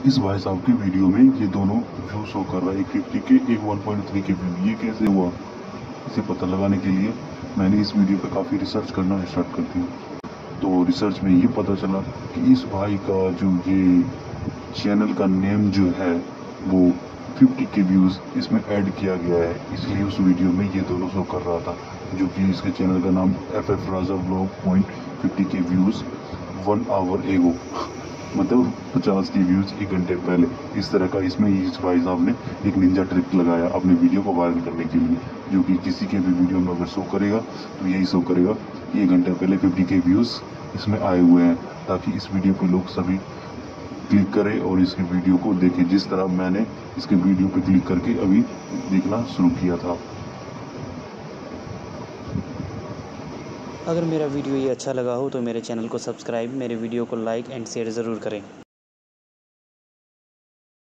इस भाई साहब की वीडियो में ये दोनों व्यू शो कर रहा है, एक 50 के एक 1.3 के व्यू। ये कैसे हुआ, इसे पता लगाने के लिए मैंने इस वीडियो पे काफ़ी रिसर्च करना स्टार्ट कर दिया। तो रिसर्च में ये पता चला कि इस भाई का जो ये चैनल का नेम जो है वो 50 के व्यूज़ इसमें ऐड किया गया है, इसलिए उस वीडियो में ये दोनों शो कर रहा था। जो कि इसके चैनल का नाम FF राजा ब्लॉग पॉइंट 50 के व्यूज़ 1 आवर एगो, मतलब 50 के व्यूज़ 1 घंटे पहले। इस तरह का इसमें इस भाई साहब ने एक निंजा ट्रिक लगाया अपने वीडियो को वायरल करने के लिए, जो कि किसी के भी वीडियो में अगर शो करेगा तो यही शो करेगा कि 1 घंटे पहले 50 के व्यूज़ इसमें आए हुए हैं, ताकि इस वीडियो पे लोग सभी क्लिक करें और इसके वीडियो को देखें, जिस तरह मैंने इसके वीडियो पे क्लिक करके अभी देखना शुरू किया था। अगर मेरा वीडियो ये अच्छा लगा हो तो मेरे चैनल को सब्सक्राइब, मेरे वीडियो को लाइक एंड शेयर ज़रूर करें।